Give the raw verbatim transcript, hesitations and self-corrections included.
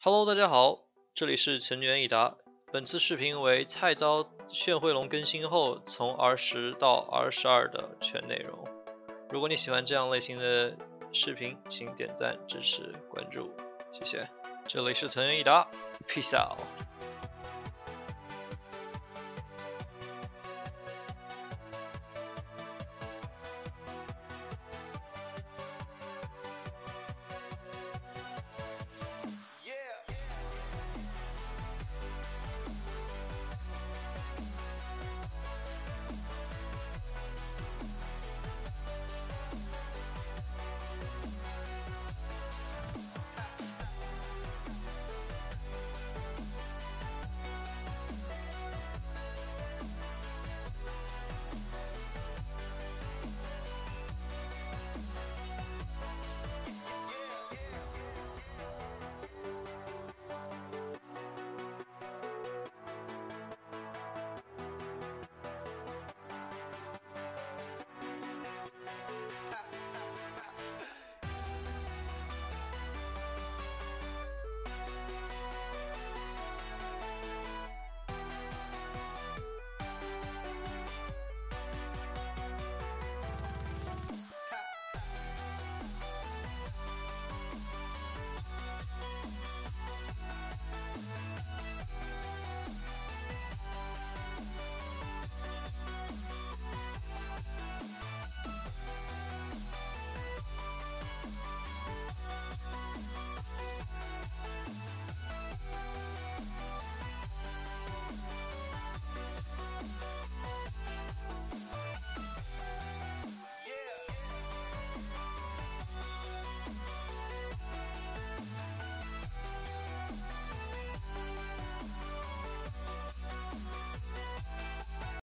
Hello， 大家好，这里是陈元益达。本次视频为菜刀炫汇龙更新后从 R 十 到 R 十二 的全内容。如果你喜欢这样类型的视频，请点赞、支持、关注，谢谢。这里是陈元益达 ，Peace out。